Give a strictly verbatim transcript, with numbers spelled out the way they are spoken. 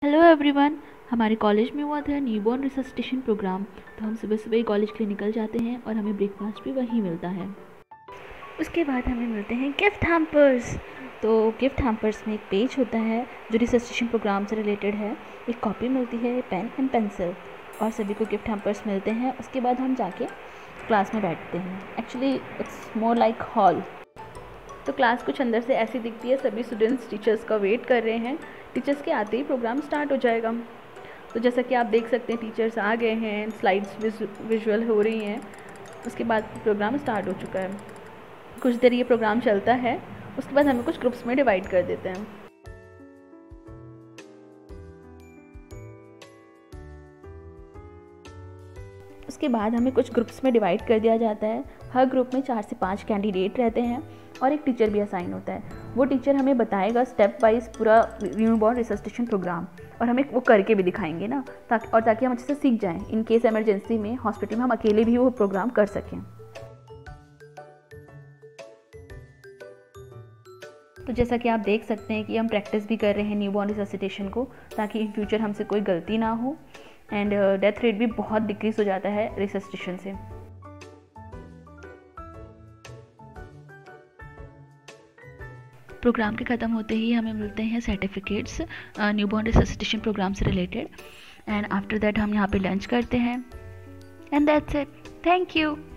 Hello everyone. हमारे college में हुआ था न्यूबॉर्न रिससिटेशन प्रोग्राम। तो हम सुबह सुबह ही कॉलेज के लिए निकल जाते हैं और हमें ब्रेकफास्ट भी वहीं मिलता है। उसके बाद हमें मिलते हैं गिफ्ट हैम्पर्स। तो गिफ्ट हैम्पर्स में एक पेज होता है जो रिससिटेशन प्रोग्राम से रिलेटेड है। एक कॉपी मिलती है, पेन एंड पेंसिल, और सभी को गिफ्ट हैम्पर्स मिलते हैं। उसके बाद हम जाके क्लास में बैठते हैं। Actually it's more like hall. तो क्लास कुछ अंदर से ऐसी दिखती है। सभी स्टूडेंट्स टीचर्स का वेट कर रहे हैं। टीचर्स के आते ही प्रोग्राम स्टार्ट हो जाएगा। तो जैसा कि आप देख सकते हैं टीचर्स आ गए हैं, स्लाइड्स विजुअल हो रही हैं। उसके बाद प्रोग्राम स्टार्ट हो चुका है। कुछ देर ये प्रोग्राम चलता है। उसके बाद हमें कुछ ग्रुप्स में डिवाइड कर देते हैं। उसके बाद हमें कुछ ग्रुप्स में डिवाइड कर दिया जाता है। हर ग्रुप में चार से पाँच कैंडिडेट रहते हैं और एक टीचर भी असाइन होता है। वो टीचर हमें बताएगा स्टेप वाइज पूरा न्यूबॉर्न रिससिटेशन प्रोग्राम, और हमें वो करके भी दिखाएंगे ना, ताकि और ताकि हम अच्छे से सीख जाएं। इन केस इमरजेंसी में हॉस्पिटल में हम अकेले भी वो प्रोग्राम कर सकें। तो जैसा कि आप देख सकते हैं कि हम प्रैक्टिस भी कर रहे हैं न्यूबॉर्न रिससिटेशन को, ताकि इन फ्यूचर हमसे कोई गलती ना हो। एंड डेथ रेट भी बहुत डिक्रीज हो जाता है रिससिटेशन से। प्रोग्राम के ख़त्म होते ही हमें मिलते हैं सर्टिफिकेट्स न्यूबॉर्न रिससिटेशन प्रोग्राम से रिलेटेड। एंड आफ्टर दैट हम यहाँ पे लंच करते हैं। And that's it. Thank you.